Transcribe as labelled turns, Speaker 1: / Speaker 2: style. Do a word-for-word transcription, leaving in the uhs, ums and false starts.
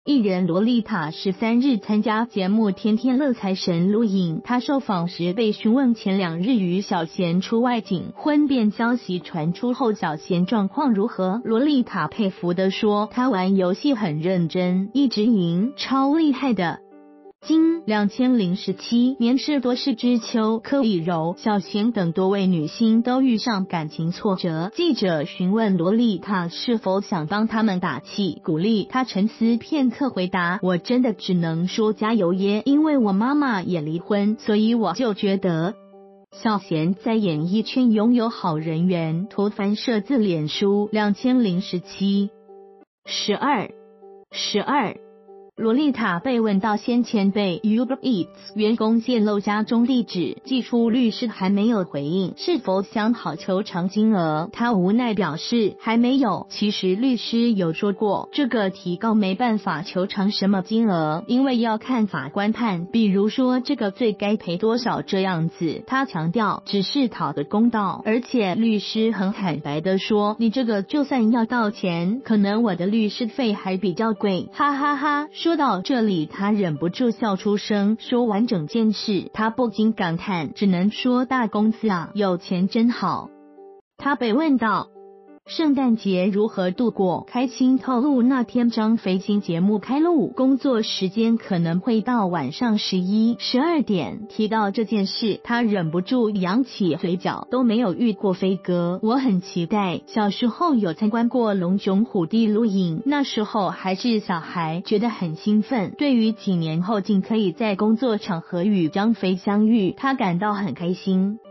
Speaker 1: 艺人萝莉塔十三日参加节目《天天乐财神》录影，她受访时被询问前两日与小贤出外景婚变消息传出后，小贤状况如何？萝莉塔佩服地说，她玩游戏很认真，一直赢，超厉害的。经两千零十七年是多事之秋，柯以柔、小贤等多位女星都遇上感情挫折。记者询问萝莉塔是否想帮他们打气鼓励，她沉思片刻回答：我真的只能说加油耶，因为我妈妈也离婚，所以我就觉得小贤在演艺圈拥有好人缘。图翻摄自脸书两千零十七十二十二。萝莉塔被问到先前被 Uber Eats 员工泄露家中地址，寄出律师还没有回应是否想好求偿金额，她无奈表示还没有。其实律师有说过，这个提告没办法求偿什么金额，因为要看法官判，比如说这个罪该赔多少这样子。她强调只是讨个公道，而且律师很坦白的说，你这个就算要道歉，可能我的律师费还比较贵，哈哈哈。说到这里，他忍不住笑出声。说完整件事，他不禁感叹，只能说大公司啊，有钱真好。他被问到圣诞节如何度过，开心透露那天张飞新节目开录，工作时间可能会到晚上十一、十二点。提到这件事，他忍不住扬起嘴角，都没有遇过飞哥，我很期待。小时候有参观过龙冢虎地录影，那时候还是小孩，觉得很兴奋。对于几年后竟可以在工作场合与张飞相遇，他感到很开心。